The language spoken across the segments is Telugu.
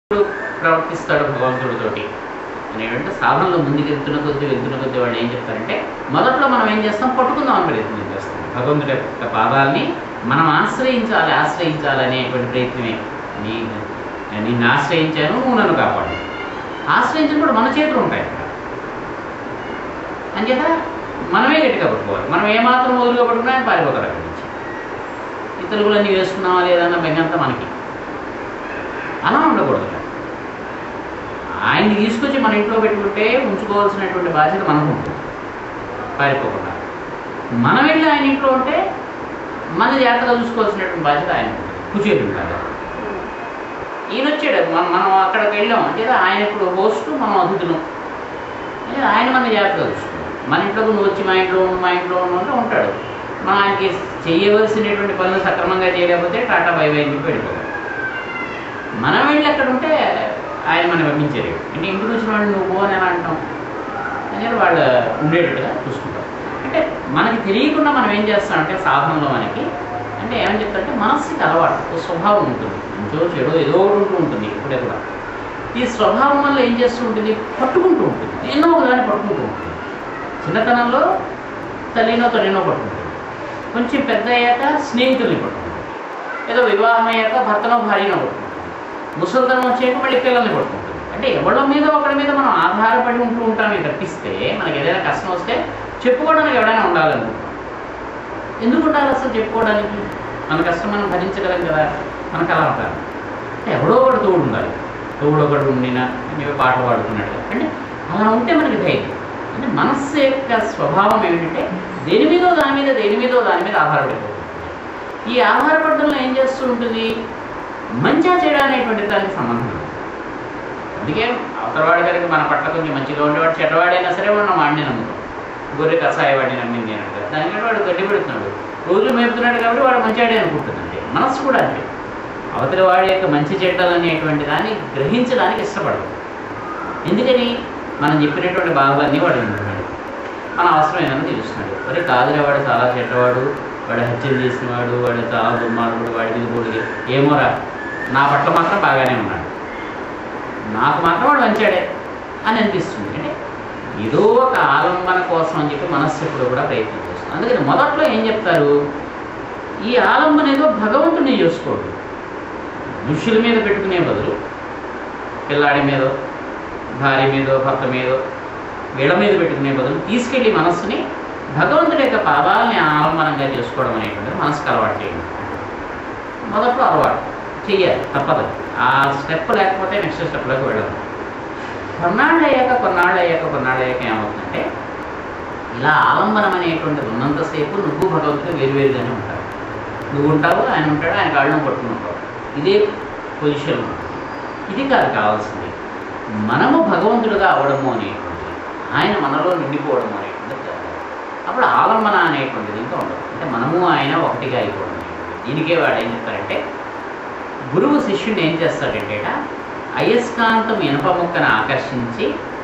ప్రవర్తిస్తాడు భగవంతుడితోటి అనేటువంటి సాధనలో ముందుకు వెళ్తున్న కొద్దీ వాళ్ళు ఏం చెప్తారంటే మొదట్లో మనం ఏం చేస్తాం, పట్టుకుందాం ప్రయత్నం చేస్తాం. భగవంతుడి యొక్క పాదాలని మనం ఆశ్రయించాలి అనేటువంటి ప్రయత్నమే. నిన్ను ఆశ్రయించాను, నువ్వు నన్ను కాపాడు. ఆశ్రయించినప్పుడు మన చేతులు ఉంటాయి అక్కడ. అంచేత మనమే గట్టిగా పట్టుకోవాలి. మనం ఏమాత్రం వదులుగా పట్టుకున్నా ఆయన పారిపోతాడు అక్కడి నుంచి. ఇతరులన్నీ వేసుకున్నావా లేదన్న బెంగంతా మనకి. అలా ఉండకూడదు. ఆయన్ని తీసుకొచ్చి మన ఇంట్లో పెట్టుకుంటే ఉంచుకోవాల్సినటువంటి బాధ్యత మనకు ఉంటుంది, పారిపోకుండా. మనం వెళ్ళి ఆయన ఇంట్లో ఉంటే మన జాగ్రత్తగా చూసుకోవాల్సినటువంటి బాధ్యత ఆయన ఉంటుంది. కూర్చొని ఉంటారు. ఈయన వచ్చాడు, మనం అక్కడికి వెళ్ళాం అంటే ఆయన ఇప్పుడు హోస్టు, మనం అతిథులం. ఆయన మన జాగ్రత్తగా చూసుకుంటాం. మన ఇంట్లోకి నువ్వు వచ్చి మా ఇంట్లో ఉంటే ఉంటాడు. మనం ఆయనకి చేయవలసినటువంటి పనులు సక్రమంగా చేయలేకపోతే టాటా బై బై అని చెప్పి వెళ్ళిపోతాం. మనం వెళ్ళి అక్కడ ఉంటే ఆయన మనం పంపించారు. అంటే ఇంటికి వచ్చిన వాళ్ళు నువ్వు పో అని ఎలా అంటాం అనేది వాళ్ళు ఉండేటట్టుగా చూసుకుంటాం. అంటే మనకి తెలియకుండా మనం ఏం చేస్తామంటే సాధనలో మనకి అంటే ఏమని చెప్తారంటే మనస్సుకి అలవాటు, స్వభావం ఉంటుంది. మంచో చెడో ఏదో ఒకటి ఉంటుంది ఇప్పుడే కూడా. ఈ స్వభావం వల్ల ఏం చేస్తూ ఉంటుంది, పట్టుకుంటూ ఉంటుంది. ఎన్నో ఒకదాన్ని పట్టుకుంటూ ఉంటుంది. చిన్నతనంలో తల్లినో పట్టుకుంటుంది. కొంచెం పెద్ద అయ్యాక స్నేహితుల్ని పట్టుకుంటుంది. ఏదో వివాహం అయ్యాక భర్తనో భార్యనో పట్టుకుంటుంది. ముసలితనం వచ్చాక మళ్ళీ పిల్లల్ని పట్టుకుంటుంది. అంటే ఎవరి మీద ఒకరి మీద మనం ఆధారపడి ఉంటూ ఉంటామే తప్పిస్తే మనకి ఏదైనా కష్టం వస్తే చెప్పుకోవడానికి ఎవరైనా ఉండాలనుకుంటాం. ఎందుకు ఉండాలి అసలు చెప్పుకోవడానికి? మన కష్టం మనం భరించగలం కదా, మనకు అలా ఉంటారు. అంటే ఎవడో ఒకటి తోడు ఉండాలి. తోడు ఒకటి ఉండినా మేము పాటలు పాడుకున్నాడు. అంటే అలా ఉంటే మనకి ధైర్యం. అంటే మనస్సు యొక్క స్వభావం ఏమిటంటే దేని మీదో దాని మీద ఆధారపడిపోతుంది. ఈ ఆధారపడడంలో ఏం చేస్తూ ఉంటుంది, మంచిగా చేయడం అనేటువంటి దానికి సంబంధం. అందుకే అవతలవాడి గారికి మన పట్ల కొంచెం మంచిగా ఉండేవాడు, చెడ్డవాడైనా సరే మనం వాడిని నమ్ముతాం. గొర్రె కషాయవాడిని నమ్మింది అని అంటారు. దానికంటే వాడు గడ్డి పెడుతున్నాడు, రోజు మేపుతున్నాడు కాబట్టి వాడు మంచివాడే అనుకుంటుందండి. మనస్సు కూడా అంతే. అవతలి వాడి యొక్క మంచి చెడ్డలు అనేటువంటి దాన్ని గ్రహించడానికి ఇష్టపడదు. ఎందుకని మనం చెప్పినటువంటి భాగాన్ని వాడు వింటున్నాడు, మన అవసరమైనది తెలుస్తున్నాడు. మరి కాదులే వాడు చాలా చెడ్డవాడు, వాడు హత్యలు చేసినవాడు, వాడు చాలా దుర్మార్గుడు, వాడికి ఇది ఏమోరా, నా పట్ల మాత్రం బాగానే ఉన్నాడు, నాకు మాత్రం వాడు మంచాడే అని అనిపిస్తుంది. అంటే ఏదో ఒక ఆలంబన కోసం అని చెప్పి మనస్సు ఎప్పుడు కూడా ప్రయత్నం చేస్తుంది. అందుకని మొదట్లో ఏం చెప్తారు, ఈ ఆలంబన ఏదో భగవంతుడిని చూసుకోడు. మనుషుల మీద పెట్టుకునే బదులు పిల్లాడి మీదో, భార్య మీదో, భర్త మీదో, వీళ్ళ మీద పెట్టుకునే బదులు తీసుకెళ్ళి మనస్సుని భగవంతుడి యొక్క పాదాలని ఆలంబనంగా చేసుకోవడం అనేటువంటిది మనసుకు అలవాటు చేయండి. మొదట్లో అలవాటు చెయ్యాలి, తప్పదు. ఆ స్టెప్ లేకపోతే నెక్స్ట్ స్టెప్లోకి వెళ్ళదు. కొన్నాళ్ళు అయ్యాక ఏమవుతుందంటే ఇలా ఆలంబనం అనేటువంటిది ఉన్నంతసేపు నువ్వు భగవంతుడు వేరువేరుగానే ఉంటావు. నువ్వు ఉంటావు, ఆయన ఉంటాడు, ఆయన కాళ్ళను పట్టుకుని ఉంటావు. ఇదే పొజిషన్. ఇది కాదు కావాల్సింది. మనము భగవంతుడుగా అవడము అనేటువంటిది, ఆయన మనలో నిండిపోవడము అనేటువంటిది కాదు. అప్పుడు ఆలంబన అనేటువంటిది ఇంకా ఉండదు. అంటే మనము ఆయన ఒకటిగా అయిపోవడం అనేటువంటిది. దీనికే వాడు ఏం చెప్తారంటే, గురువు శిష్యుని ఏం చేస్తాడంటే అయస్కాంతం ఇనప ముక్కను ఆకర్షించి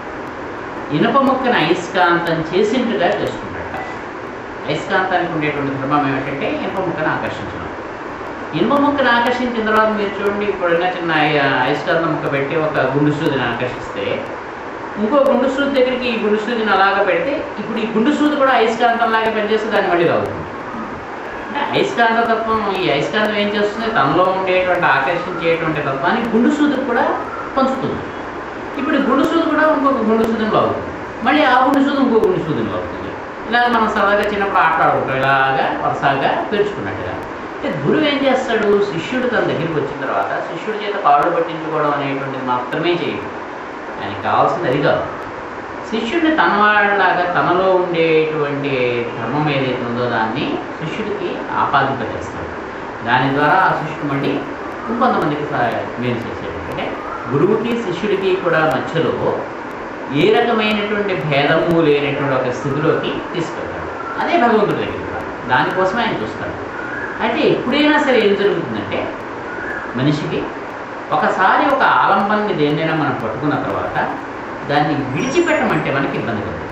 ఇనప ముక్కను అయస్కాంతం చేసినట్టుగా చేసుకుంటాడట. అయస్కాంతానికి ఉండేటువంటి ధర్మం ఏమిటంటే ఇనప ముక్కను ఆకర్షించడం. ఇనుప ముక్కను ఆకర్షించిన తర్వాత మీరు చూడండి, ఇప్పుడున్న చిన్న అయస్కాంతం ముక్క పెట్టి ఒక గుండు సూదిని ఆకర్షిస్తే ఇంకో గుండు సూది దగ్గరికి ఈ గుండు సూదిని అలాగా పెడితే ఇప్పుడు ఈ గుండు సూది కూడా అయస్కాంతంలాగా పనిచేస్తే దాన్ని మళ్ళీ అవుతుంది. అంటే అయస్కాంత తత్వం, ఈ అయస్కాంతం ఏం చేస్తుంది, తనలో ఉండేటువంటి ఆకర్షించేటువంటి తత్వాన్ని గుండు సూదికి కూడా పంచుతుంది. ఇప్పుడు గుండు సూది కూడా ఇంకొక గుండు సూదిలో అవుతుంది, మళ్ళీ ఆ గుండు సూది ఇంకో గుండు సూదిలో అవుతుంది. ఇలాగ మనం సరదాగా చిన్నప్పుడు ఆటలాడుకుంటాం, ఇలాగా వరుసగా పెంచుకున్నట్టుగా. అంటే గురువు ఏం చేస్తాడు, శిష్యుడు తన దగ్గరికి వచ్చిన తర్వాత శిష్యుడి చేత కాళ్ళు పట్టించుకోవడం అనేటువంటిది మాత్రమే చేయడు. ఆయనకి కావాల్సింది అది కాదు. శిష్యుడిని తన వాళ్ళలాగా తనలో ఉండేటువంటి ధర్మం ఏదైతే ఉందో దాన్ని శిష్యుడికి ఆపాదింపజేస్తాడు. దాని ద్వారా ఆ శిష్యుడు మళ్ళీ ఇంకొంతమందికి మేలు చేసేది. అంటే గురువుకి శిష్యుడికి కూడా మధ్యలో ఏ రకమైనటువంటి భేదము లేనటువంటి ఒక స్థితిలోకి తీసుకెళ్తాడు. అదే భగవంతుడి దగ్గర కూడా దానికోసమే ఆయన చూస్తాడు. అయితే ఎప్పుడైనా సరే ఏం జరుగుతుందంటే, మనిషికి ఒకసారి ఒక ఆలంబనాన్ని దేన్నైనా మనం పట్టుకున్న తర్వాత దాన్ని విడిచిపెట్టమంటే మనకి ఇబ్బంది కలుగుతుంది.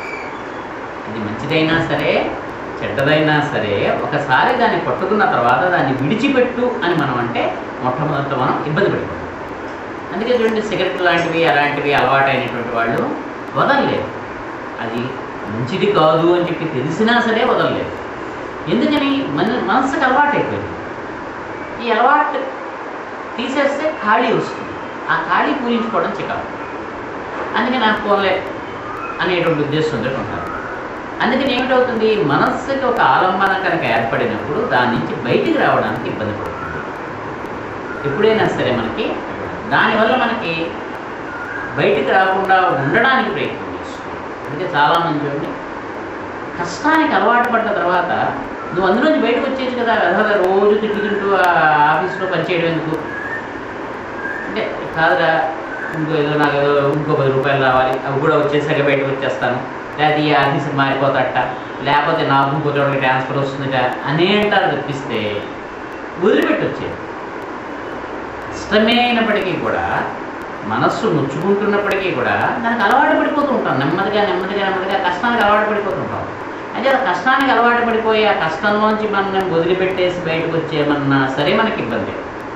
అది మంచిదైనా సరే చెడ్డదైనా సరే ఒకసారి దాన్ని పట్టుకున్న తర్వాత దాన్ని విడిచిపెట్టు అని మనం అంటే మొట్టమొదట మనం ఇబ్బంది పడిపోతాం. అందుకే చూడండి సిగరెట్ లాంటివి అలాంటివి అలవాటైనటువంటి వాళ్ళు వదలలేదు. అది మంచిది కాదు అని చెప్పి తెలిసినా సరే వదలలేదు. ఎందుకని మనసుకు అలవాటైపోయింది. ఈ అలవాటు తీసేస్తే ఖాళీ వస్తుంది. ఆ ఖాళీ పూరించుకోవడం చికాకు. అందుకే నాకు పోలే అనేటువంటి ఉద్దేశంతో ఉంటారు. అందుకని ఏమిటవుతుంది, మనస్సుకి ఒక ఆలంబన కనుక ఏర్పడినప్పుడు దాని నుంచి బయటికి రావడానికి ఇబ్బంది పడుతుంది. ఎప్పుడైనా సరే మనకి దానివల్ల మనకి బయటికి రాకుండా ఉండడానికి ప్రయత్నం చేస్తుంది. అందుకే చాలామంది చూడండి, కష్టానికి అలవాటు పడ్డ తర్వాత నువ్వు అందులోంచి బయటకు వచ్చేది కదా, అదే రోజు తింటూ ఆఫీస్లో పనిచేయడం ఎందుకు అంటే, కాదురా ఇంకో ఏదో నాకు ఏదో ఇంకో 10 రూపాయలు రావాలి, అవి కూడా వచ్చేసాక బయటకు వచ్చేస్తాను, లేకపోతే ఈ ఆఫీస్కి మారిపోతాట, లేకపోతే నాకు ఇంకో చోటకి ట్రాన్స్ఫర్ వస్తుందట అనే అంటారు తప్పిస్తే వదిలిపెట్టి వచ్చేది. ఇష్టమే అయినప్పటికీ కూడా, మనస్సు నొచ్చుకుంటున్నప్పటికీ కూడా దానికి అలవాటు పడిపోతూ ఉంటాం. నెమ్మదిగా కష్టానికి అలవాటు పడిపోతూ ఉంటాం. అయితే ఆ కష్టానికి అలవాటు పడిపోయి ఆ కష్టంలోంచి మనం వదిలిపెట్టేసి బయటకు వచ్చేయమన్నా సరే మనకి ఇబ్బంది.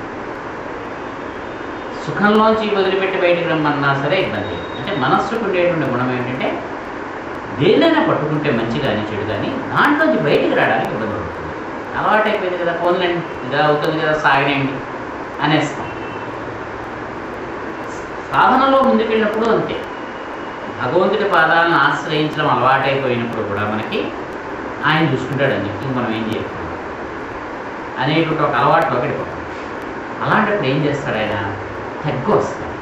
సుఖంలోంచి వదిలిపెట్టి బయటకు రమ్మన్నా సరే ఇబ్బంది. అంటే మనస్సుకు ఉండేటువంటి గుణం ఏంటంటే, దేన్నైనా పట్టుకుంటే మంచి కానీ చెడు కానీ దాంట్లోంచి బయటికి రావడానికి ఇబ్బంది పడుతుంది. అలవాటు అయిపోయింది కదా, పోన్లేండి ఇదా అవుతుంది కదా, సాగనేయండి అనేస్తాం. సాధనలో ముందుకెళ్ళినప్పుడు అంతే. భగవంతుడి పాదాలను ఆశ్రయించడం అలవాటైపోయినప్పుడు కూడా మనకి ఆయన చూసుకుంటాడని చెప్పి మనం ఏం చేయకూడదు అనేటువంటి ఒక అలవాటులోకి వెళ్ళిపోతాం. అలాంటప్పుడు ఏం చేస్తాడు ఆయన, తగ్గు వస్తాడు.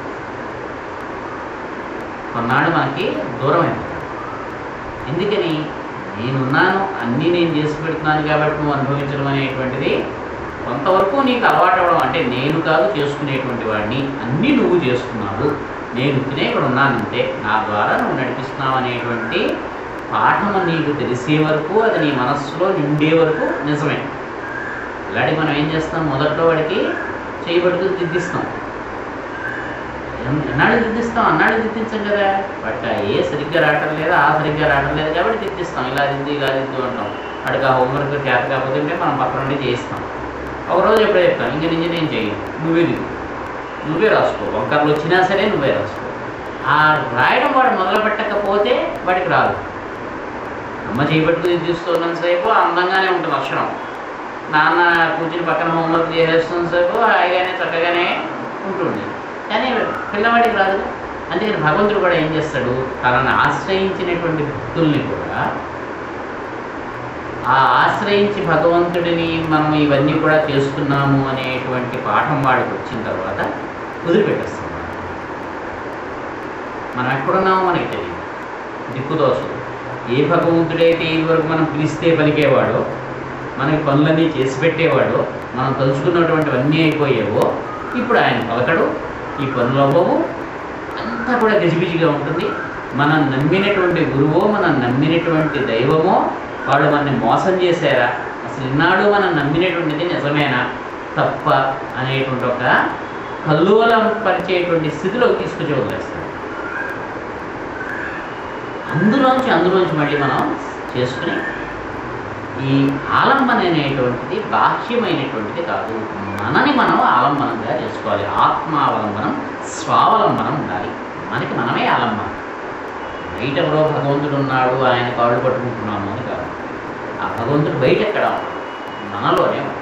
కొన్నాళ్ళు మనకి దూరం అయిపోతాడు. ఎందుకని, నేనున్నాను, అన్నీ నేను చేసి పెడుతున్నాను కాబట్టి నువ్వు అనుభవించడం అనేటువంటిది కొంతవరకు నీకు అలవాటు అవ్వడం. అంటే నేను కాదు చేసుకునేటువంటి వాడిని, అన్నీ నువ్వు చేస్తున్నావు, నేను తినే ఇక్కడ ఉన్నానంటే నా ద్వారా నువ్వు నడిపిస్తున్నావు అనేటువంటి పాఠము నీకు తెలిసే వరకు, అది నీ మనస్సులో నిండే వరకు నిజమే. ఇలాంటి మనం ఏం చేస్తాం, మొదట్లో వాడికి చేయబడుతూ దిద్దిస్తాం. ఎన్నాళ్ళు దిద్దిస్తాం, అన్నాళ్ళు దిద్దించాం కదా. బట్ ఏ సరిగ్గా రావటం లేదా, ఆ సరిగ్గా రావటం లేదు కాబట్టి దిద్దిస్తాం. ఇలా దిద్దు ఇలా దిద్దు అంటాం. వాడికి ఆ హోంవర్క్ చేత కాకపోతే ఉంటే మనం పక్కన నుండి చేయిస్తాం. ఒకరోజు ఎప్పుడే చెప్తాం, ఇంక నుంచి నేను చేయను, నువ్వే దిగు, నువ్వే రాసుకో, వంకర్లు వచ్చినా సరే నువ్వే రాసుకో. ఆ రాయడం వాడు మొదలు పెట్టకపోతే వాడికి రాదు. అమ్మ చేయబట్టుకు దిద్దిస్తున్నంతసేపు అందంగానే ఉంటుంది అక్షరం, నాన్న కూర్చుని పక్కన హోంవర్క్ చేసేస్తున్నంతసేపు హాయిగానే చక్కగానే ఉంటుంది. కానీ పిల్లవాడికి రాదు. అందుకని భగవంతుడు కూడా ఏం చేస్తాడు, తనని ఆశ్రయించినటువంటి భక్తుల్ని కూడా ఆ ఆశ్రయించి భగవంతుడిని మనం ఇవన్నీ కూడా చేస్తున్నాము అనేటువంటి పాఠం వాడికి వచ్చిన తర్వాత వదిలిపెట్టేస్తాం. మనం ఎక్కడున్నామో మనకి తెలియదు, దిక్కుదోచదు. ఏ భగవంతుడైతే ఇదివరకు మనం పిలిస్తే పలికేవాడో, మనకి పనులన్నీ చేసి పెట్టేవాడో, మనం తలుచుకున్నటువంటివన్నీ అయిపోయేవో, ఇప్పుడు ఆయన పలకడు, ఈ పనులు అవ్వవు, అంతా కూడా గజిబిజిగా ఉంటుంది. మనం నమ్మినటువంటి గురువో, మనం నమ్మినటువంటి దైవమో వాళ్ళు మనని మోసం చేశారా, అసలు ఇన్నాడు మనం నమ్మినటువంటిది నిజమేనా తప్ప అనేటువంటి ఒక కల్లోలం పరిచేటువంటి స్థితిలోకి తీసుకొచ్చి వదిలేస్తాం. అందులోంచి మళ్ళీ మనం చేసుకుని, ఈ ఆలంబన అనేటువంటిది బాహ్యమైనటువంటిది కాదు, మనని మనం ఆలంబనంగా చేసుకోవాలి. ఆత్మావలంబనం, స్వావలంబనం ఉండాలి. మనకి మనమే ఆలంబనం. బయట ఎవరో భగవంతుడు ఉన్నాడు, ఆయన కాళ్ళు పట్టుకుంటున్నాము అని కాదు. ఆ భగవంతుడు బయట ఎక్కడ ఉన్నాడు, మనలోనే ఉన్నాడు.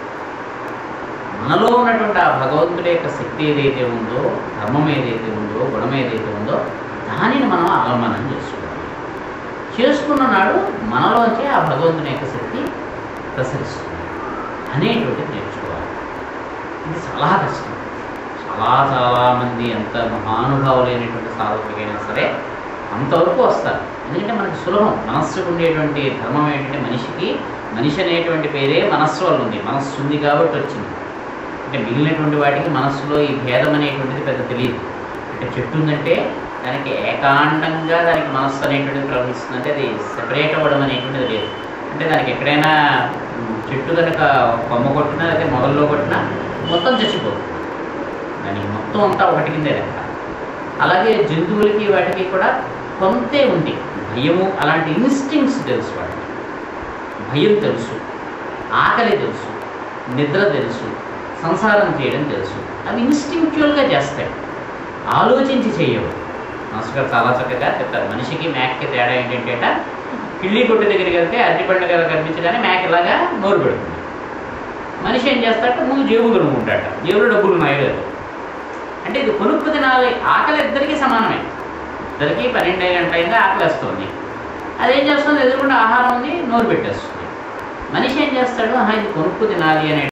మనలో ఉన్నటువంటి ఆ భగవంతుడి యొక్క శక్తి ఏదైతే ఉందో, ధర్మం ఏదైతే ఉందో, గుణం ఏదైతే ఉందో, దానిని మనం ఆలంబనం చేసుకున్న నాడు మనలోంచి ఆ భగవంతుని యొక్క శక్తి ప్రసరిస్తుంది అనేటువంటిది నేర్చుకోవాలి. ఇది చాలా కష్టం. చాలామంది ఎంత మహానుభావులైనటువంటి సాధకులైనా సరే అంతవరకు వస్తారు. ఎందుకంటే మనకి సులభం. మనస్సుకు ఉండేటువంటి ధర్మం ఏంటంటే, మనిషి అనేటువంటి పేరే మనస్సు వల్ల ఉంది. మనస్సు ఉంది కాబట్టి వచ్చింది. అంటే మిగిలినటువంటి వాటికి మనస్సులో ఈ భేదం అనేటువంటిది పెద్ద తెలియదు. అంటే చెట్టు ఉందంటే దానికి ఏకాండంగా దానికి మనస్సు అనేటువంటిది ప్రవహిస్తుంది. అంటే అది సెపరేట్ అవ్వడం అనేటువంటిది లేదు. అంటే దానికి ఎక్కడైనా చెట్టు కనుక కొమ్మ కొట్టినా లేకపోతే మొదల్లో కొట్టినా మొత్తం చచ్చిపోతుంది. దానికి మొత్తం అంతా ఒకటి కిందే లెక్క. అలాగే జంతువులకి వాటికి కూడా కొంతే ఉంది. భయము అలాంటి ఇన్స్టింక్ట్స్ తెలుసు. వాటికి భయం తెలుసు, ఆకలి తెలుసు, నిద్ర తెలుసు, సంసారం చేయడం తెలుసు. అవి ఇన్స్టింక్చువల్గా చేస్తాయి. ఆలోచించి చేయవు. మాస్టర్ గారు చాలా చక్కగా చెప్తారు. మనిషికి మేకకి తేడా ఏంటంటే, కిళ్ళి కొట్టు దగ్గరికి వెళ్తే అరటిపండు గారు కనిపించగానే మేక ఇలాగా నోరు పెడుతుంది. మనిషి ఏం చేస్తాడట, ముందు జేబు కొనుక్కుంటాడట. జేబులో డబ్బులు ఉన్నాయో లేదు. అంటే ఇది కొనుక్కు తినాలి. ఆకలి ఇద్దరికీ సమానమే. ఇద్దరికి 12 గంటల అయిందా ఆకలి వస్తుంది. అదేం చేస్తుంది, ఎదురుకుండా ఆహారం ఉంది, నోరు పెట్టేస్తుంది. మనిషి ఏం చేస్తాడు, ఇది కొనుక్కు తినాలి అనే